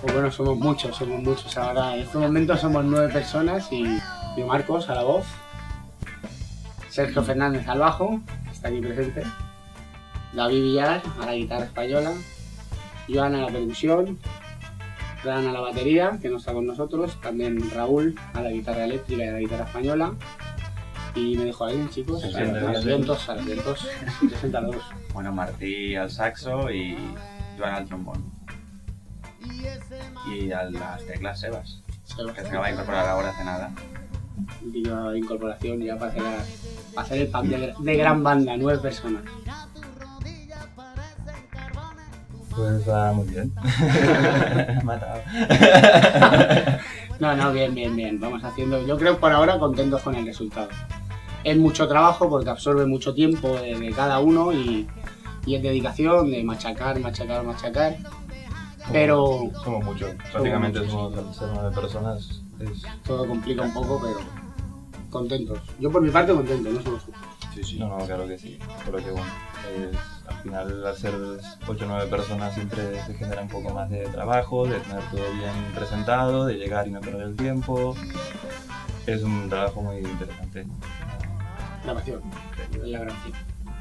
Pues bueno, somos muchos. Ahora en este momento somos 9 personas y yo Marcos a la voz, Sergio Fernández al bajo, que está aquí presente, David Villar a la guitarra española, Joan a la percusión, Fran a la batería, que no está con nosotros, también Raúl a la guitarra eléctrica y a la guitarra española. Y me dijo ahí, chicos, a los vientos, preséntalos. Bueno, Martí al saxo y Joan al trombón. Y a las teclas Sebas, que se acaba de incorporar ahora hace nada. Última incorporación ya para hacer el pack de gran banda, 9 personas. Pues va muy bien. Matado. No, bien. Vamos haciendo, yo creo por ahora contentos con el resultado. Es mucho trabajo porque absorbe mucho tiempo de cada uno y es dedicación de machacar. Pero somos muchos, prácticamente somos 9 personas. Todo complica un poco, pero contentos. Yo por mi parte contento, no solo tú. Sí. No, claro que sí. Pero que bueno, al final al ser 8 o 9 personas siempre se genera un poco más de trabajo, de tener todo bien presentado, de llegar y no perder el tiempo. Es un trabajo muy interesante. Grabación, es la grabación.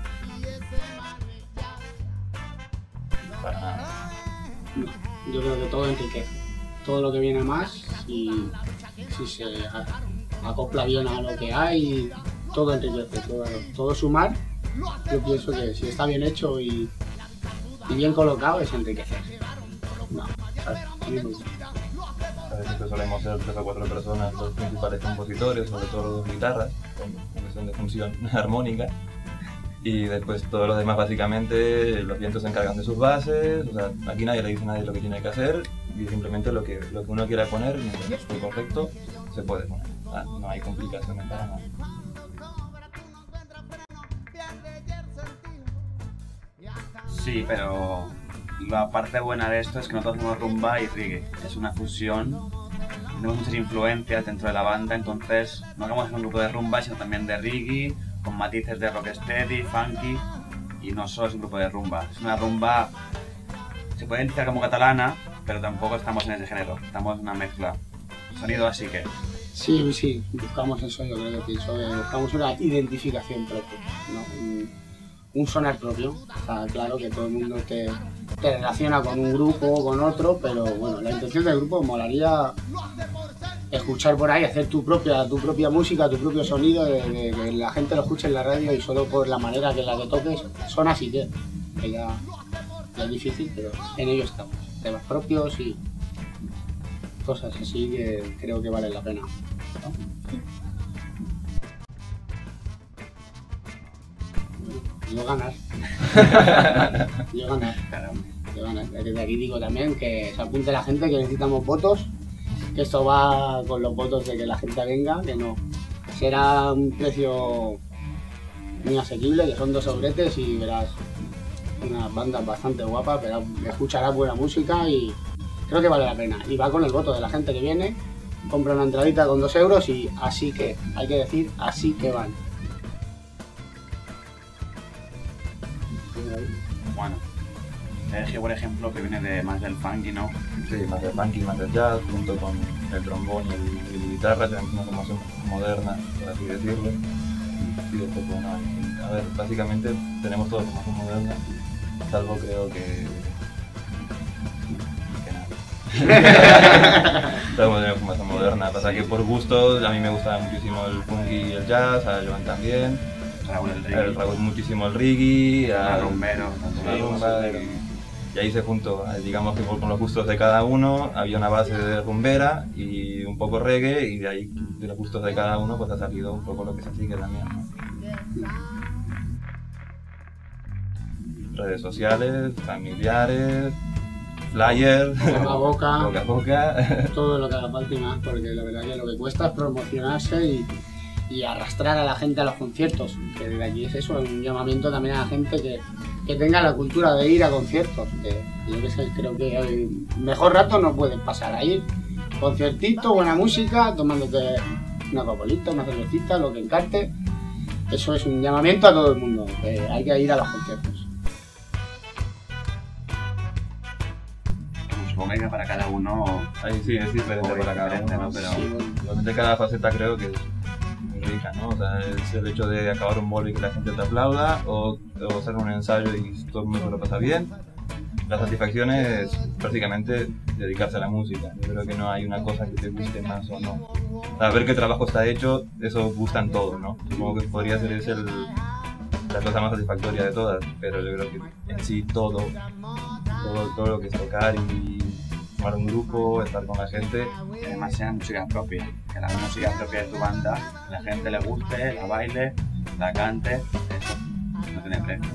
Para nada. No, yo creo que todo enriquece. Todo lo que viene más y si se acopla bien a lo que hay, todo enriquece, todo sumar. Yo pienso que si está bien hecho y bien colocado es enriquecer. No, ¿sabes? A mí me gusta. A veces solemos ser 3 o 4 personas los principales compositores, sobre todo las guitarras, con cuestión de función armónica. Y después todos los demás básicamente, los vientos se encargan de sus bases, o sea, aquí nadie le dice a nadie lo que tiene que hacer y simplemente lo que uno quiera poner, mientras esté correcto, se puede poner. No hay complicaciones para nada. Sí, pero la parte buena de esto es que nosotros hacemos rumba y reggae. Es una fusión, tenemos muchas influencias dentro de la banda, entonces no hagamos un grupo de rumba, sino también de reggae, con matices de rocksteady, funky, y no solo es un grupo de rumba. Es una rumba, se puede decir como catalana, pero tampoco estamos en ese género, estamos en una mezcla. Sonido así que... Sí, buscamos eso, yo creo que buscamos una identificación propia, ¿no? Un sonar propio. Está claro que todo el mundo te relaciona con un grupo o con otro, pero bueno, la intención del grupo molaría escuchar por ahí, hacer tu propia música, tu propio sonido, de que la gente lo escuche en la radio y solo por la manera que la que toques son así que ya es difícil, pero en ello estamos. Temas propios y cosas así que creo que valen la pena, ¿no? Yo ganar. Desde aquí digo también que se apunte la gente, que necesitamos votos, que esto va con los votos de que la gente venga, que no. Será un precio muy asequible, que son 2 sobretes y verás unas bandas bastante guapas, pero escucharás buena música y creo que vale la pena. Y va con el voto de la gente que viene, compra una entradita con 2 euros y así que, hay que decir, así que van. Bueno, Sergio, por ejemplo, que viene de más del funky, ¿no? Sí, más del funky, más del jazz, junto con el trombón y la guitarra, tenemos una formación moderna, por así decirlo. Y después, bueno, a ver, básicamente tenemos toda formación moderna, salvo creo que nada. Estamos en formación moderna, pasa que por gusto a mí me gusta muchísimo el funky y el jazz, a Joan también. Raúl el reggae. Raúl muchísimo el reggae, a Rumbero, la rumba, y ahí se juntó, digamos que con los gustos de cada uno había una base de rumbera y un poco reggae, y de ahí de los gustos de cada uno pues ha salido un poco lo que se sigue también, ¿no? Redes sociales, familiares, flyers, boca a boca, todo lo que haga falta y más, porque la verdad que lo que cuesta es promocionarse y arrastrar a la gente a los conciertos, que desde aquí es eso, un llamamiento también a la gente que tenga la cultura de ir a conciertos, que yo que sé, creo que el mejor rato no puedes pasar ahí, conciertito, buena música, tomándote una cocolita, una cervecita, lo que encarte. Eso es un llamamiento a todo el mundo, que hay que ir a los conciertos. supongo que para cada uno... Ahí sí, es diferente para cada uno, ¿no? Pero Sí, bueno. realmente cada faceta creo que es muy rica, ¿no? O sea, es el hecho de acabar un bolo y que la gente te aplauda, o hacer un ensayo y todo el mundo se lo pasa bien. La satisfacción es prácticamente dedicarse a la música. Yo creo que no hay una cosa que te guste más o no. A ver qué trabajo está hecho, eso gusta en todo, ¿no? Supongo que podría ser ese la cosa más satisfactoria de todas, pero yo creo que en sí todo lo que es tocar y formar un grupo, estar con la gente. y además sea música propia, que la música propia de tu banda, que la gente le guste, la baile, la cante, eso no tiene precio.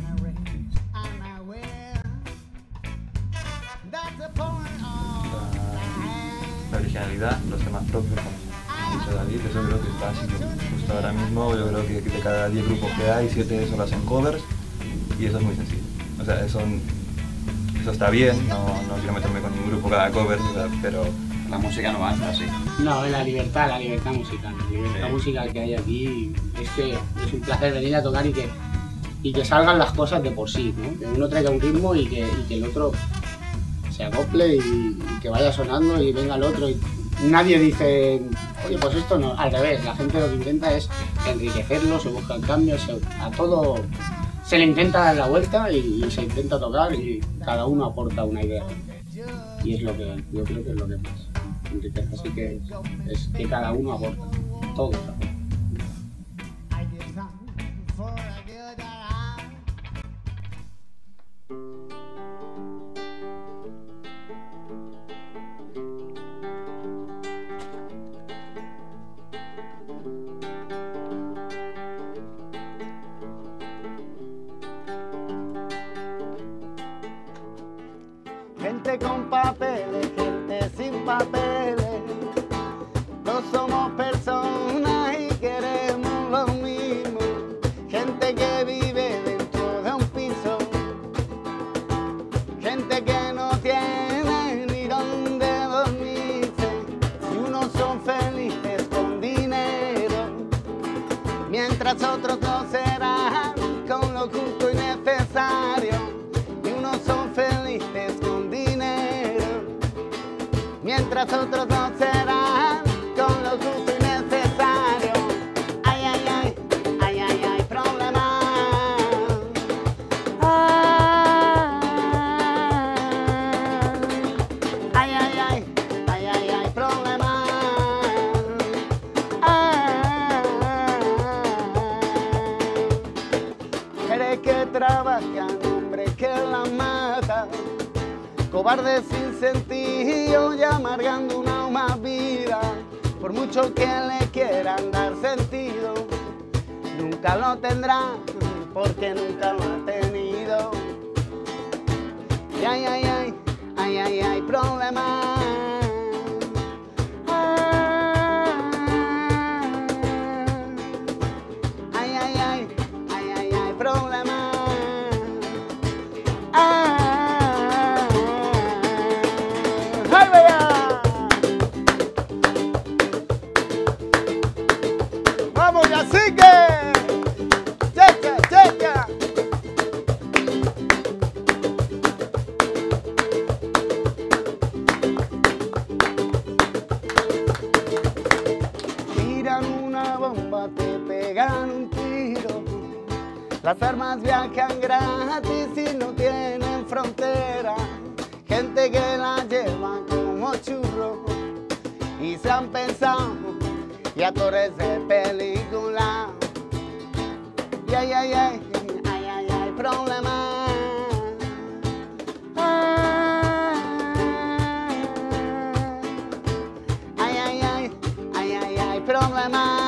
La originalidad, los temas propios, como dicho David, eso creo que es básico. Justo ahora mismo yo creo que de cada 10 grupos que hay, 7 solo hacen covers y eso es muy sencillo. O sea, eso está bien, no quiero meterme con un grupo cada cover, pero La música no va así. No, la libertad musical. La libertad musical que hay aquí es que es un placer venir a tocar y que salgan las cosas de por sí, ¿no? Que uno traiga un ritmo y que el otro se acople y que vaya sonando y venga el otro. Y nadie dice, oye, pues esto no. Al revés, la gente lo que intenta es enriquecerlo, se buscan cambios, a todo se le intenta dar la vuelta y se intenta tocar y cada uno aporta una idea. Y es lo que yo creo que es lo que más enriquece. Así que es que cada uno aporta, todos aportan. Gente con papeles, gente sin papeles, no somos personas y queremos lo mismo. Gente que vive dentro de un piso, gente que no tiene ni dónde dormirse, y unos son felices con dinero, mientras otros no serán con lo justo y necesario, y unos son felices con mientras otros no serán con lo justo y necesario. Ay, ay, ay, ay, ay, ay, problema. Ay, ay, ay, ay, ay, ay, problema. Mujeres que trabajan, hombres que la matan, cobardes sin sentido y amargando una más vida. Por mucho que le quieran dar sentido, nunca lo tendrán porque nunca lo ha tenido. Y ay, ay, ay, ay, ay, ay, problema. Ay, ay, ay, ay, ay, ay, problema. ¡Vamos, cacique! ¡Checa, checa! Tiran una bomba, te pegan un tiro. Las armas viajan gratis y no tienen frontera. Gente que la lleva como churro y se han pensado y actores de película. Y ay, ay, ay, ay, ay, ay, problema. Ay, ay, ay, ay, ay, ay, problema.